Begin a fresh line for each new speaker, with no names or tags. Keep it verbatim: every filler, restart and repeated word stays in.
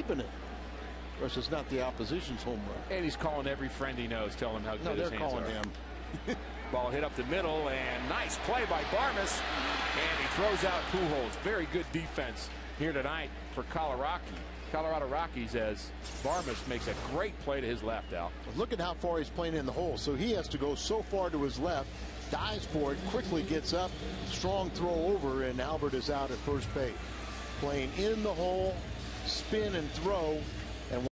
keeping it. Of course, it's not the opposition's home run.
And he's calling every friend he knows, telling him how good
no,
his
they're
hands
calling
are.
him.
Ball hit up the middle, and nice play by Barmes. And he throws out Pujols. Very good defense here tonight for Colorado. Colorado Rockies, as Barmes makes a great play to his left, Al.
Look at how far he's playing in the hole. So he has to go so far to his left, dives for it, quickly gets up, strong throw over, and Albert is out at first base. Playing in the hole, spin and throw.